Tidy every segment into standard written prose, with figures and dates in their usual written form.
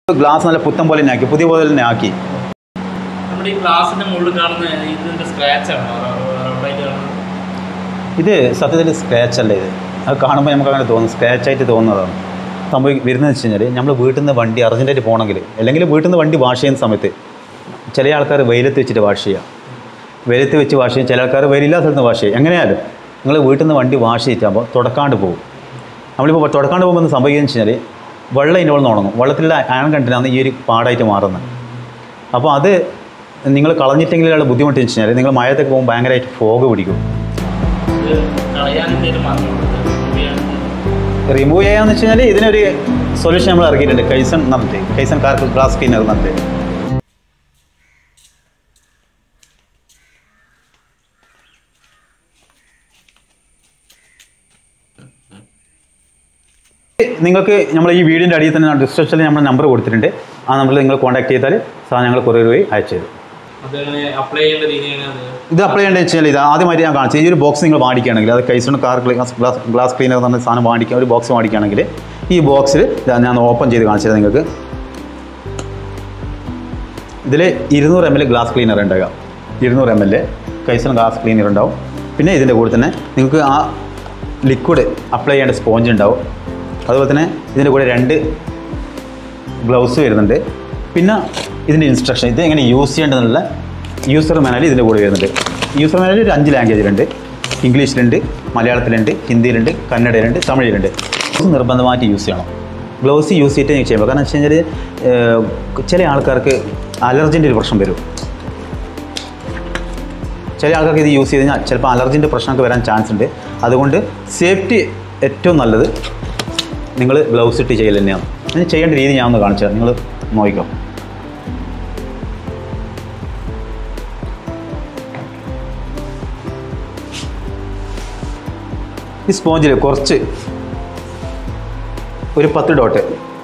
Glass നല്ല പുത്തൻ പോലെ തന്നെ ആക്കി, പുതിയ പോലെ തന്നെ ആക്കി. നമ്മുടെ ഈ ഗ്ലാസിന്റെ മുകളിൽ കാണുന്ന ഇതിന്റെ സ്ക്രാച്ച് ആണ് ഇത് സത്യത്തിൽ സ്ക്രാച്ച് അല്ല. ഇത് അത് കാണുമ്പോൾ നമുക്ക് അങ്ങനെ തോന്നും, സ്ക്രാച്ചായിട്ട് തോന്നുന്നതാണ്. സംഭവം വരുന്നതെന്ന് വെച്ച് കഴിഞ്ഞാൽ നമ്മൾ വീട്ടിൽ നിന്ന് വണ്ടി അർജൻറ്റായിട്ട് പോകണമെങ്കിൽ, അല്ലെങ്കിൽ വീട്ടിൽ നിന്ന് വണ്ടി വാഷ് ചെയ്യുന്ന സമയത്ത് ചില ആൾക്കാർ വെയിലത്ത് വെച്ചിട്ട് വാഷ് ചെയ്യുക, വെയിലത്ത് വെച്ച് വാഷ് ചെയ്യും. ചില ആൾക്കാർ വെയിലില്ലാത്ത സ്ഥലത്ത് വാഷ് ചെയ്യും. എങ്ങനെയാലും നിങ്ങൾ വീട്ടിൽ നിന്ന് വണ്ടി വാഷ് ചെയ്യിട്ടാകുമ്പോൾ തുടക്കാണ്ട് പോകും. നമ്മളിപ്പോൾ തുടക്കാണ്ട് പോകുമ്പോൾ സംഭവിക്കുകയെന്ന് വെച്ച് കഴിഞ്ഞാൽ വെള്ളം ഇതിൻ്റെ ഉള്ളിൽ ഉണങ്ങും. വെള്ളത്തിലുള്ള അയൺ കണ്ടൻ്റാണ് ഈ ഒരു പാടായിട്ട് മാറുന്നത്. അപ്പോൾ അത് നിങ്ങൾ കളഞ്ഞിട്ടെങ്കിലുള്ള ബുദ്ധിമുട്ട് വെച്ച് കഴിഞ്ഞാൽ നിങ്ങൾ മഴത്തൊക്കെ പോകുമ്പോൾ ഭയങ്കരമായിട്ട് ഫോഗ് പിടിക്കും. റിമൂവ് ചെയ്യാന്ന് വെച്ച് കഴിഞ്ഞാൽ ഇതിനൊരു സൊല്യൂഷൻ നമ്മൾ ഇറക്കിയിട്ടുണ്ട്. കൈസൺ നടത്തി, കൈസൺ കാർ ഗ്ലാസ് ക്ലീനർ നടത്തി. നിങ്ങൾക്ക് നമ്മൾ ഈ വീഡിയോൻ്റെ അടിയിൽ തന്നെ ഡിസ്ക്രിപ്ഷനിൽ നമ്മൾ നമ്പർ കൊടുത്തിട്ടുണ്ട്. ആ നമ്പറിൽ നിങ്ങൾ കോൺടാക്ട് ചെയ്താൽ സാധനങ്ങൾ കൊറിയർ വഴി അയച്ചു തരും. ഇത് അപ്ലൈ ചെയ്യേണ്ടത് വെച്ച് കഴിഞ്ഞാൽ ഇത് ആദ്യമായിട്ട് ഞാൻ കാണിച്ചത്, ഈ ഒരു ബോക്സ് നിങ്ങൾ വാങ്ങിക്കുകയാണെങ്കിൽ, അത് കൈസൺ കാർ ഗ്ലാസ് ക്ലീനർ എന്ന് പറഞ്ഞ സാധനം വാങ്ങിക്കുക, ഒരു ബോക്സ് വാങ്ങിക്കുകയാണെങ്കിൽ ഈ ബോക്സിൽ ഞാൻ ഓപ്പൺ ചെയ്ത് കാണിച്ചത് നിങ്ങൾക്ക്. ഇതിൽ 200 ml ഗ്ലാസ് ക്ലീനർ ഉണ്ടാകുക, 200 ml കൈസൺ ഗ്ലാസ് ക്ലീനർ ഉണ്ടാവും. പിന്നെ ഇതിൻ്റെ കൂടെ തന്നെ നിങ്ങൾക്ക് ആ ലിക്വിഡ് അപ്ലൈ ചെയ്യേണ്ട സ്പോഞ്ച് ഉണ്ടാവും. അതുപോലെ തന്നെ ഇതിൻ്റെ കൂടെ 2 ഗ്ലൗസ് വരുന്നുണ്ട്. പിന്നെ ഇതിൻ്റെ ഇൻസ്ട്രക്ഷൻ, ഇത് എങ്ങനെ യൂസ് ചെയ്യേണ്ടതെന്നുള്ള യൂസർ മാനുവൽ ഇതിൻ്റെ കൂടെ വരുന്നുണ്ട്. യൂസർ മാനുവൽ ഒരു 5 ലാംഗ്വേജിലുണ്ട്. ഇംഗ്ലീഷിലുണ്ട്, മലയാളത്തിലുണ്ട്, ഹിന്ദിയിലുണ്ട്, കന്നഡയിലുണ്ട്, തമിഴിലുണ്ട്. ഗ്ലൗസ് നിർബന്ധമായിട്ട് യൂസ് ചെയ്യണം. ഗ്ലൗസ് യൂസ് ചെയ്തിട്ട് ചെയ്യുമ്പോൾ, കാരണം വെച്ച് കഴിഞ്ഞാൽ ചില ആൾക്കാർക്ക് അലർജിൻ്റെ ഒരു പ്രശ്നം വരും. ചില ആൾക്കാർക്ക് ഇത് യൂസ് ചെയ്ത് കഴിഞ്ഞാൽ ചിലപ്പോൾ അലർജിൻ്റെ പ്രശ്നമൊക്കെ വരാൻ ചാൻസ് ഉണ്ട്. അതുകൊണ്ട് സേഫ്റ്റി ഏറ്റവും നല്ലത് നിങ്ങൾ ഗ്ലൗസ് ഇട്ട് ചെയ്യൽ തന്നെയാണ്. അതിന് ചെയ്യേണ്ട രീതി ഞാൻ ഒന്ന് കാണിച്ചു തരാം, നിങ്ങൾ നോക്കിക്കോ. ഈ സ്പോഞ്ചിൽ കുറച്ച് ഒരു 10 ഡോട്ട്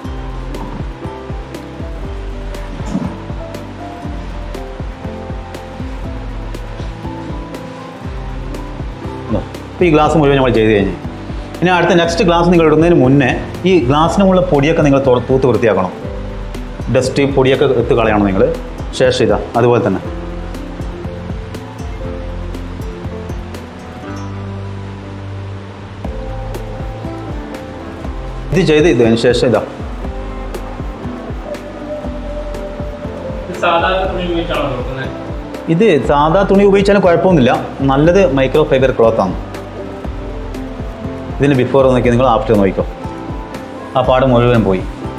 ഇപ്പോൾ ഈ ഗ്ലാസ് മുഴുവൻ നമ്മൾ ചെയ്ത് കഴിഞ്ഞ് ഇനി അടുത്ത നെക്സ്റ്റ് ഗ്ലാസ് നിങ്ങൾ ഇടുന്നതിന് മുന്നേ ഈ ഗ്ലാസ്സിനുള്ള പൊടിയൊക്കെ നിങ്ങൾ തൂത്ത് വൃത്തിയാക്കണം. ഡസ്റ്റ് പൊടിയൊക്കെ എടുത്ത് കളയണം നിങ്ങൾ. ശേഷം ഇതാ അതുപോലെ തന്നെ ഇത് ചെയ്ത് ഇതിന് ശേഷം ഇതാ ഇത് സാധാ തുണി ഉപയോഗിച്ചാലും കുഴപ്പമൊന്നുമില്ല. നല്ലത് മൈക്രോ ഫൈബർ ക്ലോത്താണ്. ഇതിന് ബിഫോർ നോക്കി നിങ്ങൾ ആഫ്റ്റർ നോക്കിക്കോ. ആ പാട് മുഴുവൻ പോയി.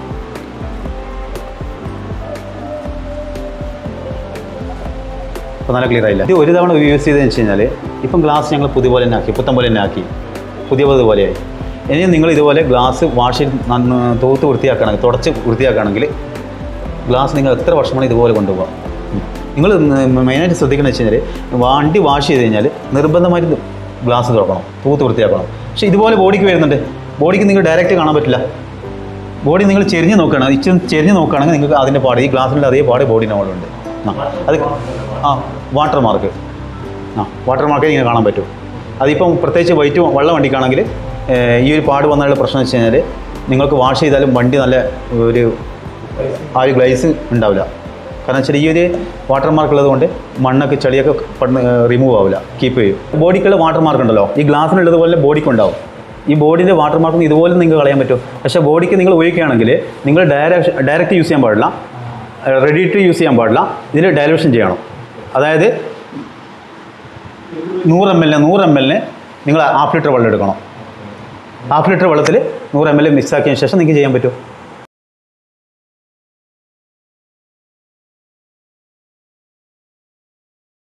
അപ്പോൾ നല്ല ക്ലിയർ ആയില്ല. ഇത് ഒരു തവണ യൂസ് ചെയ്തതെന്ന് വെച്ച് കഴിഞ്ഞാൽ ഇപ്പം ഗ്ലാസ് ഞങ്ങൾ പുതിയ പോലെ തന്നെ ആക്കി, പുത്തൻ പോലെ തന്നെ ആക്കി, പുതിയതുപോലെയായി. ഇനി നിങ്ങൾ ഇതുപോലെ ഗ്ലാസ് വാഷ് തൂത്ത് വൃത്തിയാക്കുകയാണെങ്കിൽ, തുടച്ച് വൃത്തിയാക്കുകയാണെങ്കിൽ ഗ്ലാസ് നിങ്ങൾ എത്ര വർഷമാണ് ഇതുപോലെ കൊണ്ടുപോകാം. നിങ്ങൾ മെയിനായിട്ട് ശ്രദ്ധിക്കണമെന്ന് വെച്ച് കഴിഞ്ഞാൽ വണ്ടി വാഷ് ചെയ്ത് കഴിഞ്ഞാൽ നിർബന്ധമായിട്ട് ഗ്ലാസ് തുറക്കണം, തൂത്ത് വൃത്തിയാക്കണം. പക്ഷേ ഇതുപോലെ ബോഡിക്ക് വരുന്നുണ്ട്. ബോഡിക്ക് നിങ്ങൾ ഡയറക്റ്റ് കാണാൻ പറ്റില്ല. ബോഡി നിങ്ങൾ ചെരിഞ്ഞ് നോക്കുകയാണ്, ചെരിഞ്ഞ് നോക്കുകയാണെങ്കിൽ നിങ്ങൾക്ക് അതിൻ്റെ പാട്, ഈ ഗ്ലാസിൻ്റെ അതേ പാട് ബോഡിൻ്റെ മുകളിലുണ്ട്. അത് വാട്ടർ മാർക്ക്, വാട്ടർ മാർക്കേ ഇങ്ങനെ കാണാൻ പറ്റും. അതിപ്പം പ്രത്യേകിച്ച് വൈറ്റ് വെള്ള വണ്ടിക്കാണെങ്കിൽ ഈ ഒരു പാട് വന്നുള്ള പ്രശ്നം വെച്ച് കഴിഞ്ഞാൽ നിങ്ങൾക്ക് വാഷ് ചെയ്താലും വണ്ടി നല്ല ആ ഒരു ഗ്ലേസ് ഉണ്ടാവില്ല. കാരണം വെച്ചാൽ ഈ ഒരു വാട്ടർ മാർക്ക് ഉള്ളത് കൊണ്ട് മണ്ണൊക്കെ ചെളിയൊക്കെ റിമൂവ് ആവില്ല, കീപ്പ് ചെയ്യും. ബോഡിക്കുള്ള വാട്ടർ മാർക്ക് ഉണ്ടല്ലോ, ഈ ഗ്ലാസ്സിനുള്ളതുപോലെ ബോഡിക്ക് ഉണ്ടാവും. ഈ ബോഡിൻ്റെ വാട്ടർ മാർക്ക് ഇതുപോലെ നിങ്ങൾക്ക് കളയാൻ പറ്റും. പക്ഷേ ബോഡിക്ക് നിങ്ങൾ ഉപയോഗിക്കുകയാണെങ്കിൽ നിങ്ങൾ ഡയറക്റ്റ് യൂസ് ചെയ്യാൻ പാടില്ല, റെഡി ടു യൂസ് ചെയ്യാൻ പാടില്ല. ഇതിൽ ഡയലൂഷൻ ചെയ്യണം. അതായത് 100 ml നിങ്ങൾ ½ ലിറ്റർ വെള്ളം എടുക്കണം. ½ ലിറ്റർ വെള്ളത്തിൽ 100 ml മിക്സ് ആക്കിയതിന് ശേഷം നിങ്ങൾക്ക് ചെയ്യാൻ പറ്റും.